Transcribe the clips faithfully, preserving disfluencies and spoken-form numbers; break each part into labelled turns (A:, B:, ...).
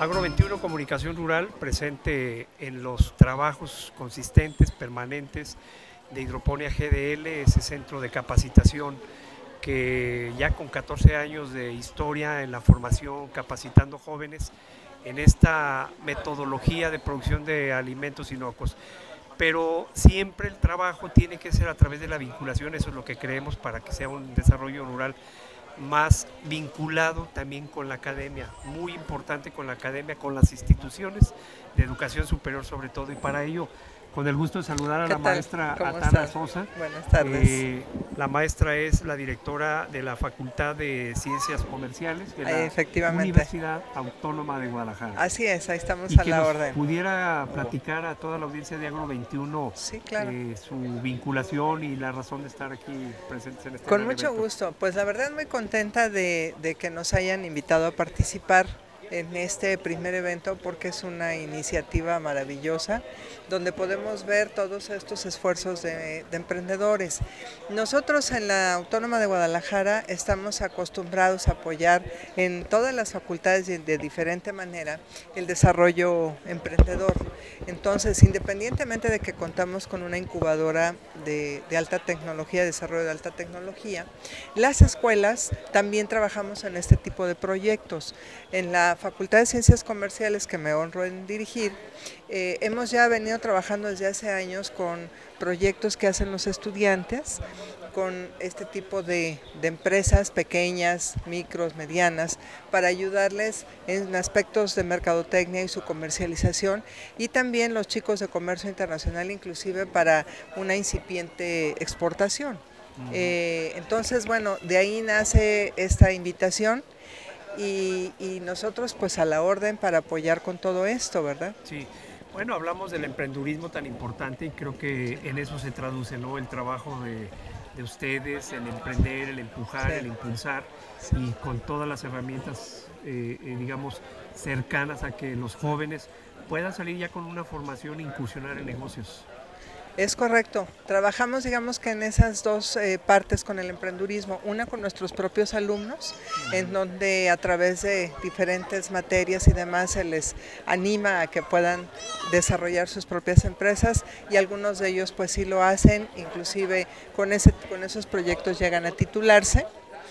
A: Agro veintiuno Comunicación Rural, presente en los trabajos consistentes, permanentes de Hidroponía G D L, ese centro de capacitación que ya con catorce años de historia en la formación, capacitando jóvenes en esta metodología de producción de alimentos inocuos. Pero siempre el trabajo tiene que ser a través de la vinculación, eso es lo que creemos, para que sea un desarrollo rural más vinculado también con la academia, muy importante con la academia, con las instituciones de educación superior sobre todo, y para ello, con el gusto de saludar a la tal? maestra Atana Sosa.
B: Buenas tardes.
A: Eh, la maestra es la directora de la Facultad de Ciencias Comerciales de la
B: Efectivamente.
A: Universidad Autónoma de Guadalajara.
B: Así es, ahí estamos
A: y
B: a
A: que
B: la
A: nos
B: orden.
A: ¿Pudiera platicar a toda la audiencia de Agro veintiuno
B: sí, claro.
A: eh, su vinculación y la razón de estar aquí presentes en este
B: Con mucho
A: evento?
B: gusto, pues la verdad muy contenta de, de que nos hayan invitado a participar en este primer evento, porque es una iniciativa maravillosa donde podemos ver todos estos esfuerzos de, de emprendedores. Nosotros en la Autónoma de Guadalajara estamos acostumbrados a apoyar en todas las facultades de, de diferente manera el desarrollo emprendedor. Entonces, independientemente de que contamos con una incubadora de, de alta tecnología, desarrollo de alta tecnología, las escuelas también trabajamos en este tipo de proyectos. En la Facultad de Ciencias Comerciales, que me honro en dirigir, eh, hemos ya venido trabajando desde hace años con proyectos que hacen los estudiantes, con este tipo de, de empresas pequeñas, micros, medianas, para ayudarles en aspectos de mercadotecnia y su comercialización, y también los chicos de comercio internacional, inclusive para una incipiente exportación. Uh-huh. eh, entonces, bueno, de ahí nace esta invitación. Y, y nosotros pues a la orden para apoyar con todo esto, ¿verdad?
A: Sí, bueno, hablamos del emprendurismo tan importante y creo que en eso se traduce, ¿no? El trabajo de, de ustedes, el emprender, el empujar, sí. el impulsar, sí. y con todas las herramientas, eh, eh, digamos, cercanas a que los jóvenes puedan salir ya con una formación e incursionar en negocios.
B: Es correcto, trabajamos digamos que en esas dos eh, partes con el emprendurismo, una con nuestros propios alumnos, uh-huh. en donde a través de diferentes materias y demás se les anima a que puedan desarrollar sus propias empresas, y algunos de ellos pues sí lo hacen, inclusive con, ese, con esos proyectos llegan a titularse.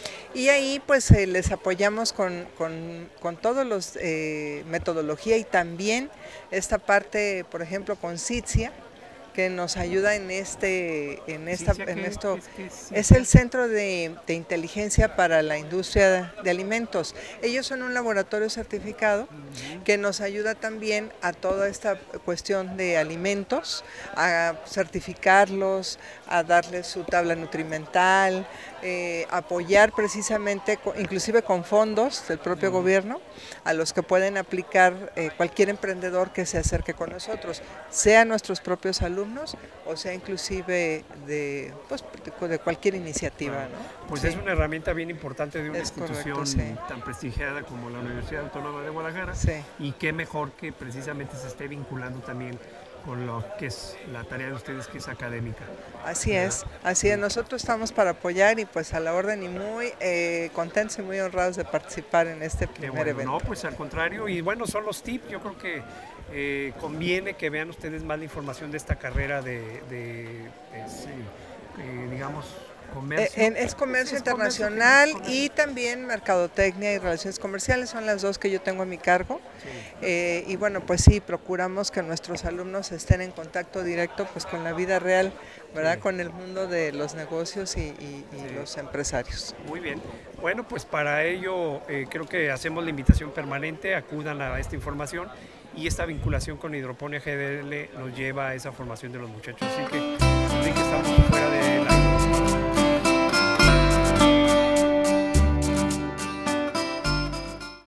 B: Y ahí pues eh, les apoyamos con, con, con todos los eh, metodología, y también esta parte, por ejemplo, con SITSIA, que nos ayuda en este en esta en esto es, que es, es el Centro de, de Inteligencia para la Industria de, de Alimentos. Ellos son un laboratorio certificado uh-huh. que nos ayuda también a toda esta cuestión de alimentos, a certificarlos, a darles su tabla nutrimental, eh, apoyar precisamente, inclusive con fondos del propio uh-huh. gobierno, a los que pueden aplicar eh, cualquier emprendedor que se acerque con nosotros, sea nuestros propios alumnos, o sea inclusive de, pues, de cualquier iniciativa, ¿no?
A: Pues
B: sí.
A: es una herramienta bien importante de una
B: es
A: institución
B: correcto, sí.
A: tan prestigiada como la Universidad Autónoma de Guadalajara,
B: sí.
A: y qué mejor que precisamente se esté vinculando también con lo que es la tarea de ustedes, que es académica.
B: Así es, así es, nosotros estamos para apoyar y pues a la orden, y muy eh, contentos y muy honrados de participar en este primer
A: bueno,
B: evento.
A: No, pues al contrario, y bueno, son los tips, yo creo que eh, conviene que vean ustedes más la información de esta carrera de, de es, eh, digamos, comercio.
B: Eh, es comercio es internacional comercio, y también mercadotecnia y relaciones comerciales, son las dos que yo tengo a mi cargo. Sí. Eh, y bueno, pues sí, procuramos que nuestros alumnos estén en contacto directo pues con la vida real, ¿verdad? Sí. Con el mundo de los negocios y, y, y sí. los empresarios.
A: Muy bien. Bueno, pues para ello eh, creo que hacemos la invitación permanente, acudan a esta información, y esta vinculación con Hidroponía G D L nos lleva a esa formación de los muchachos. Así que, así que estamos fuera de la...